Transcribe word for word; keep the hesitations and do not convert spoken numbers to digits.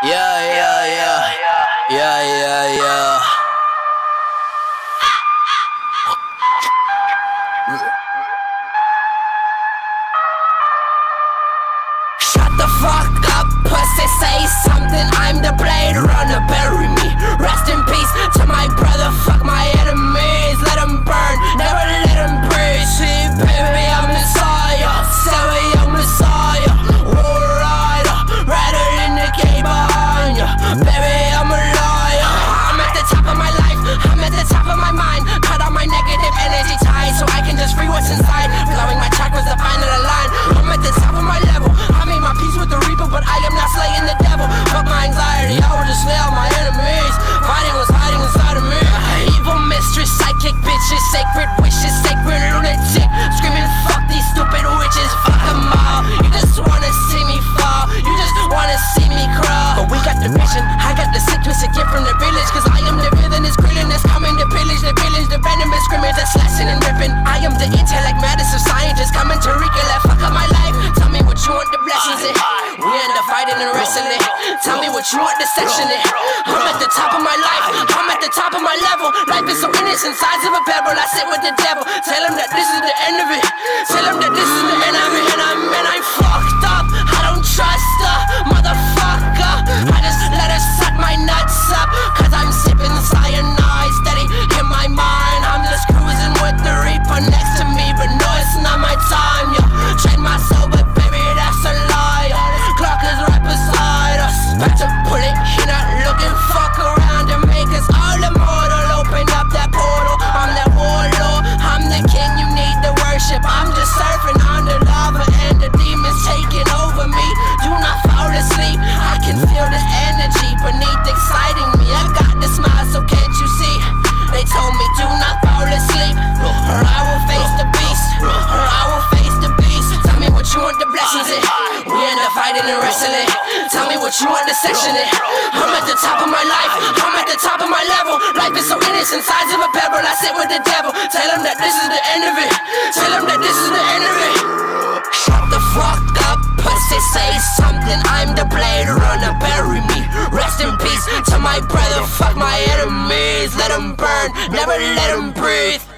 Yeah, yeah, yeah. Yeah, yeah, yeah. Shut the fuck up, pussy, say something. I'm the Blade Runner, bury me. Rest in peace to my brother, fuck my enemies. Let them burn, never let them breathe. See, baby, I'm Messiah, Sarah, young Messiah. War rider, rather than the gay behind ya. Baby, I'm a liar. I'm at the top of my life, I'm at the top of my mind. Cut out my negative energy ties so I can just free what's inside. Flowing my chakras, the final line. I'm at the top of my level. I made my peace with the reaper, but I am not slaying the devil. Fuck my anxiety, I will just slay all my enemies. Fighting what's hiding inside of me. Evil mistress, psychic bitches, sacred wishes, sacred lunatic. Screaming fuck these stupid witches, fuck them all. You just wanna see me fall, you just wanna see me crawl. But we got the vision, I got the sick twisted gift from the village. Cause I am the villainous krillin that's coming to pillage the village. The venomous scrimmage that's slashing and ripping. I am the intellect medicine scientist coming to recollect. Fuck up my life, tell me what you want the blessings in. We end up fighting and wrestling. Tell me what you want the section in. I'm at the top of my life, I'm at the top of my level. Life is so innocent, size of a pebble. I sit with the devil, tell him that this is the end of it. Tell him that this is the end of it. And I'm, and I'm fucked up, I don't trust her, motherfucker. I just let her suck my nuts up. Cause I'm sipping cyanide, steady in my mind. I'm just cruising with the reaper next to me. But no, it's not my time, yeah. Train my soul, but baby, that's a lie. Clock is right beside us. Back to pull it, he not looking. Fuck around and make us all immortal. Open up that portal, I'm that warlord. I'm the king, you need the worship. I'm just surfing on the lava and the demons taking over me. Do not fall asleep, I can feel the energy beneath exciting me. I got the smile, so can't you see? They told me do not fall asleep, or I will face the beast, or I will face the beast. Tell me what you want the blessings in. We end up fighting and wrestling. Tell me what you want the section in. I'm at the top of my life, I'm at the top of my level. Life is so innocent, size of a pebble. I sit with the devil, tell him that this is the end of it. Tell him that this is the end of it. Shut the fuck up, pussy, say something. I'm the Blade Runner, bury me. Rest in peace to my brother, fuck my enemies. Let them burn, never let them breathe.